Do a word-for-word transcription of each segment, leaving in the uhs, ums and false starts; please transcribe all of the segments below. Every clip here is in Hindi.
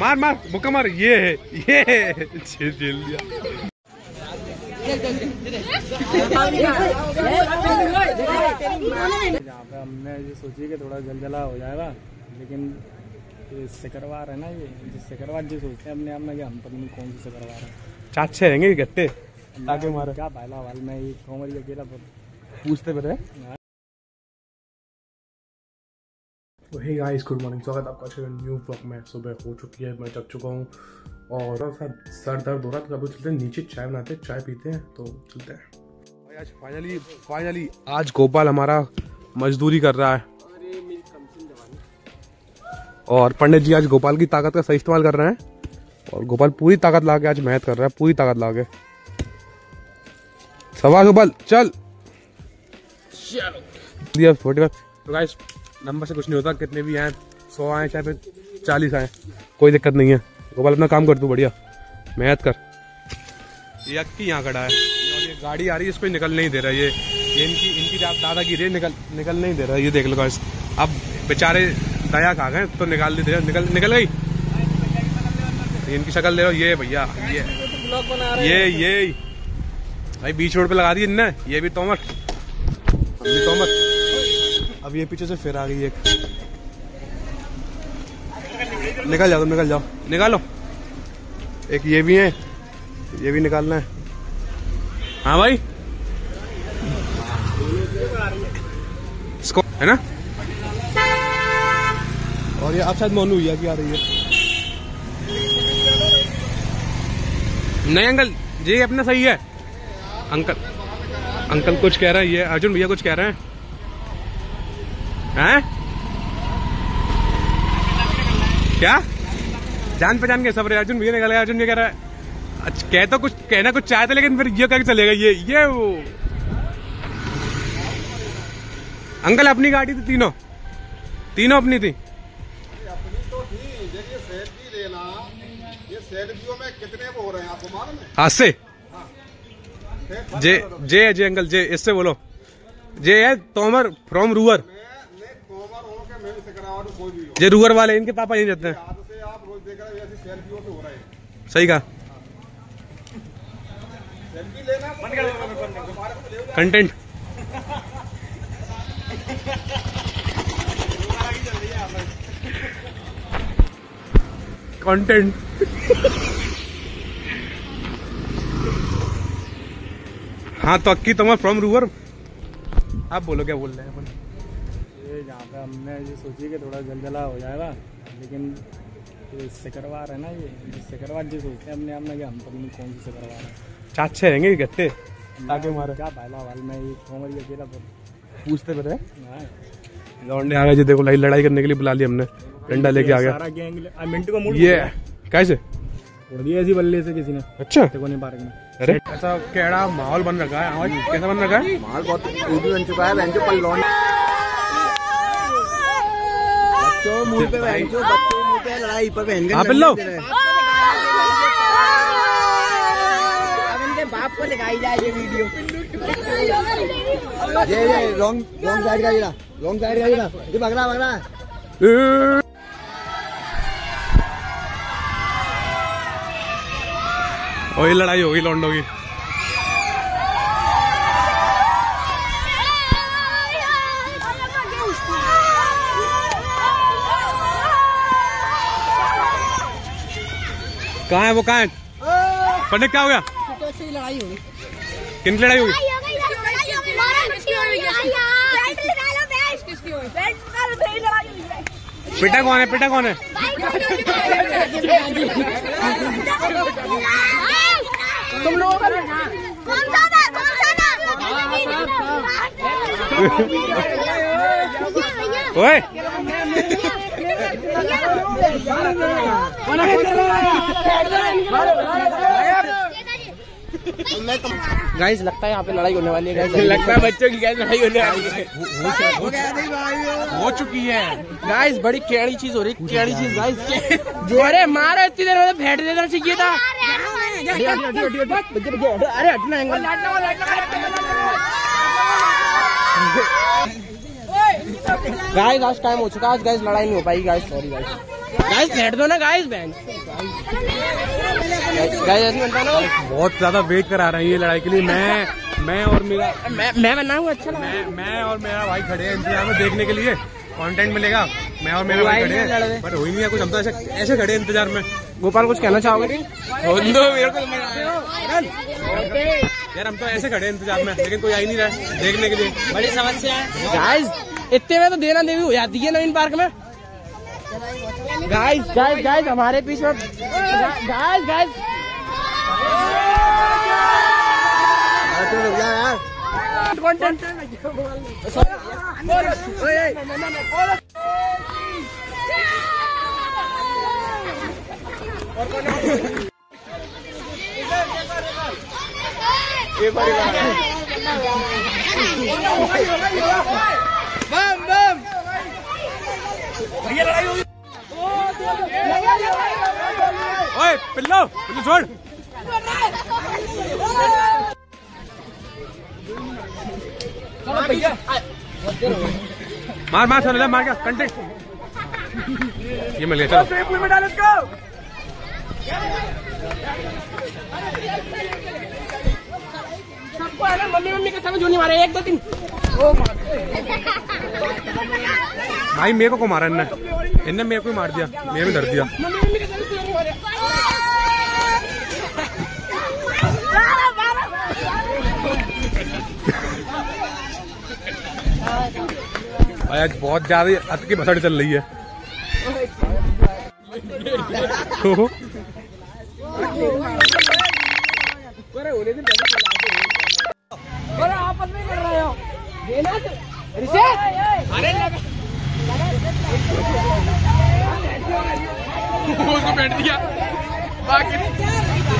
मार मार मुक्का मार। ये है ये झेल दिया। यहाँ पे हमने ये सोची कि थोड़ा जलजला हो जाएगा, लेकिन ये सिकरवार है ना, ये सिकरवार जो सोचते हैं अपने आप में कि हम पता नहीं कौन सी सिकरवार है। चार छह रहेंगे गट्टे ताकि मारे। क्या पहला वाल में ये कौमर अकेला पूछते पड़े। तो हे गाइस, गुड मॉर्निंग, स्वागत आपका आज न्यू व्लॉग में। सुबह हो चुकी है, मैं जग चुका हूँ और सर दर्द हो रहा था। तो अभी चलते हैं नीचे, चाय बनाते हैं, चाय पीते हैं, तो चलते हैं भाई। आज फाइनली फाइनली आज गोपाल हमारा मजदूरी कर रहा है और पंडित जी आज गोपाल की ताकत का सही इस्तेमाल कर रहे हैं और गोपाल पूरी ताकत ला के आज मेहनत कर रहा है, पूरी ताकत ला के। सवा गोपाल चल चलो। फोर्टी तो गाइस नंबर से कुछ नहीं होता, कितने भी आए, सौ आए चाहे फिर चालीस आए, कोई दिक्कत नहीं है। गोपाल अपना काम कर, तू बढ़िया मेहनत कर। ये अक्की यहाँ खड़ा है और ये गाड़ी आ रही है, इसको निकल नहीं दे रहा। ये ये इनकी इनकी दादा की रे निकल निकल नहीं दे रहा। ये देख लो गाइस, अब बेचारे दया खा गए तो निकाल नहीं दे रहे। निकल निकल गई इनकी शक्ल दे रहा। ये भैया ये ये ये भाई बीच रोड पे लगा दी इनने। ये भी तोमर भी तोमर। अब ये पीछे से फिर आ गई एक। निकल जाओ, निकल जाओ, निकालो। एक ये भी है, ये भी निकालना है। हाँ भाई इसको है ना। और ये अब शायद मोनू भैया की आ रही है। नहीं अंकल जी अपना सही है। अंकल अंकल कुछ कह रहे हैं, ये अर्जुन भैया कुछ कह रहे हैं। हैं क्या जान पहचान के सब अर्जुन भैया निकल गया। अर्जुन ये कह रहा है, अच्छा कह तो कुछ कहना कुछ चाहते, लेकिन फिर ये करके चलेगा। ये ये वो अंकल अपनी गाड़ी थी, तीनों तीनों अपनी थी। अपनी तो थी, देखिए सेल्फी लेना, ये सेल्फियों में कितने वो हो रहे हैं आपको मालूम है? हाथ से जे जे जे अंकल जे इससे बोलो। जे है तोमर फ्रॉम रूअर। जे रूअर वाले इनके पापा यही रहते हैं। आप रोज देख रहे हैं, ऐसी सेल्फियों पे हो रहे हैं। सही कहा। सेल्फी लेना कंटेंट कंटेंट हाँ तो अक्की तोमर फ्रॉम रूअर। आप बोलो क्या बोल रहे हैं अपन। ये यहाँ पे हमने ये सोची कि थोड़ा जलजला हो जाएगा, लेकिन ये सिकरवार है ना, ये सिकरवार जो सोचते हैं अपने आप में कि हम पता नहीं कौन सी सिकरवार है। चार छह रहेंगे गट्टे ताकि मारे। क्या पहला वाल में ये कौमर अकेला पूछते पड़े। लौंडे आ गए जी, देखो लड़ाई करने के लिए बुला लिया हमने। डंडा लेके आ गया सारा गैंग। मिंटू का मूड ये कैसे उड़ दिया ऐसी बल्ले से किसी ने। अच्छा देखो नहीं पार्क में। अरे ऐसा कैड़ा माहौल बन रखा है। कैसा बन रखा है माल? बहुत बन चुका है बहन जो पल्लौन। बच्चों मुंह पे बहन जो बच्चों मुंह पे लड़ाई पर बहन के। हाँ पिल्लो बाप को दिखाई जाए ये वीडियो। ये ये रॉन्ग रॉन्ग साइड का ये रॉन्ग साइड का ये ये भगना भगना। और ये लड़ाई होगी लौंडों की। कहाँ है वो, कहाँ है पंडित? क्या हो गया? लड़ाई होगी। किन की लड़ाई होगी? पिटा कौन है? पिटा कौन है? तुम लोगों का कौन सा था? कौन सा था? ओए गाइस लगता है यहाँ पे लड़ाई होने वाली है। गाइस लगता है बच्चों की गाइस लड़ाई होने वाली है। हो चुकी है गाइस। बड़ी कैड़ी चीज हो रही, कैड़ी चीज गाइस। अरे मारो इतनी देर में भेंट देना चाहिए था। अरे हटना एंगल। गाइस आज टाइम हो चुका है, आज गाइस लड़ाई नहीं हो पाई गाइस, सॉरी गाइस। गाइस बैठ दो ना गाइस बैंक गाइस बनता ना बहुत ज्यादा वेट करा रही है ये लड़ाई के लिए। मैं मैं और मेरा मैं मैं बनाऊंगा अच्छा मैं मैं और मेरा भाई खड़े हैं इंतजार में देखने के लिए कंटेंट मिलेगा। मैं और मेरा भाई खड़े हैं पर हो ही नहीं है कुछ। हम तो ऐसे ऐसे खड़े हैं इंतजार में। गोपाल कुछ कहना चाहोगे? मेरे को यार हम तो ऐसे खड़े हैं इंतजार में लेकिन कोई आ ही नहीं रहा है देखने के लिए। बड़ी समस्या है गाइस। इतने में तो देना देवी हो जाती है नवीन पार्क में। गाइस गाइस गाइस हमारे पीछे में गाइस गाइस कंटेंट बम बम भैया लड़ाई होगी। ओए पिल्लो पिल्लो छोड़। मार मार चलो मार क्या कंटेंट ये मिल गया। चलो सबको है ना मम्मी मम्मी के सामने जो नहीं मारे एक दो तीन। ओ भाई मेरे को को मारा इनने इनने मेरे को ही मार दिया। मेरे भी डर दिया। मम्मी मम्मी के सामने जो नहीं मारे। आज बहुत ज्यादा हद की भसड़ चल रही है। अरे आपस में कर रहे हो देना अरे उसको बैठ दिया बाकी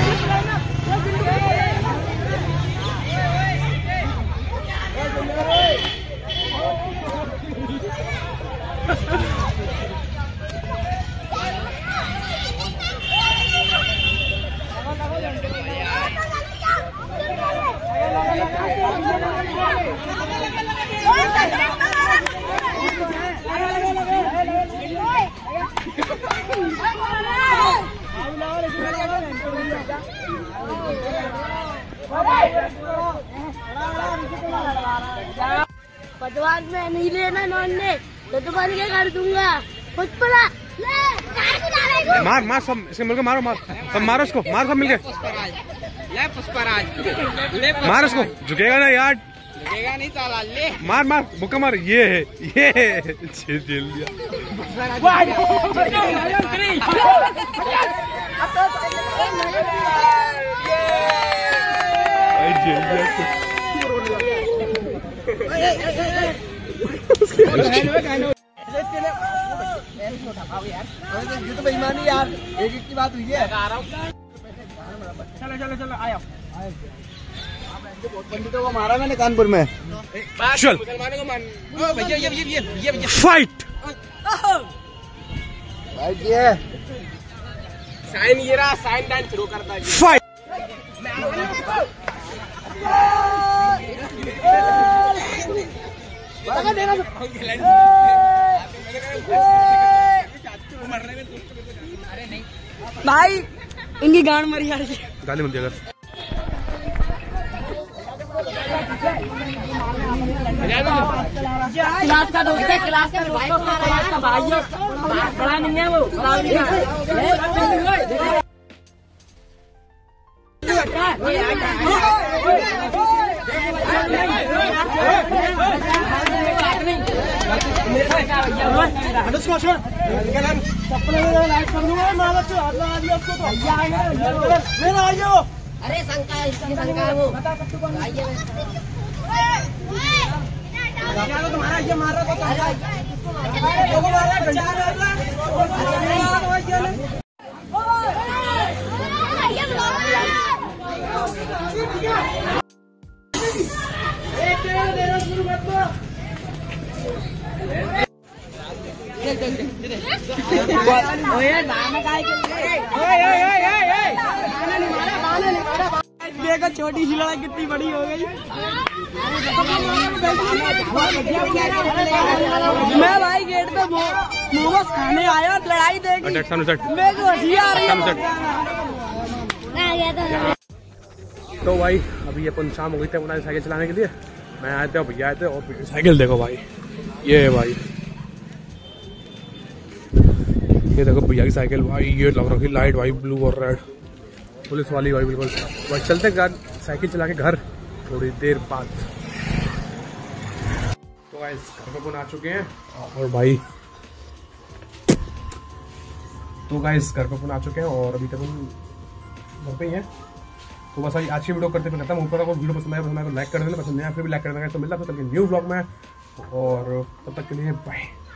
पटवार में नहीं लेना नॉन ने तो तुम्हारी क्या कर दूंगा कुछ पड़ा ले मार मार सब इसके मिलकर मारो मार सब मारो इसको मार सब मिलके पुष्पराज मार उसको झुकेगा ना यार झुकेगा नहीं साला ले मार मार मुक्का मार। ये है ये है जेल दिया। जेल दिया ये तो बेईमानी यार एक एक की बात हुई है। चलो चलो चलो आया पंडितों को मारा मैंने कानपुर में। चल मुसलमानों को मान भैया ये ये ये ये फाइट भाई ये साइन ये रहा साइन डाइन शुरू करता है फाइट। भाई इनकी गांड मरी यार। गाली मत दिया क्लास का दोस्त है क्लास का भाई क्लास का भाई है बड़ा नहीं है वो अरे शंका इसकी शंका है वो तुम्हारा ये मार रहा देखो छोटी सी लड़ाई कितनी बड़ी हो गई। मैं भाई गेट पे मोमोज खाने आया, लड़ाई देखी मेरे को हंसी आ रही है। तो भाई अभी अपन शाम हो गई थी अपना साइकिल चलाने के लिए। मैं आए थे और भैया आए थे और साइकिल देखो भाई, ये है भाई, ये देखो भैया की साइकिल भाई, ये लग रही लाइट भाई, ब्लू और रेड पुलिस वाली भाई बिल्कुल। भाई चलते घर साइकिल चला के घर थोड़ी देर बाद। तो गाइस घर पे अपन आ चुके हैं और भाई तो गाइस घर पे अपन आ चुके हैं और अभी तक हम घर पे ही हैं। तो बस आज की वीडियो करते खत्म। ऊपर अगर वीडियो पसंद आया तो हमें लाइक कर देना, पसंद नहीं आया फिर भी लाइक कर देना। तो मिलता है कल के न्यू ब्लॉग में और तब तक के लिए बाय।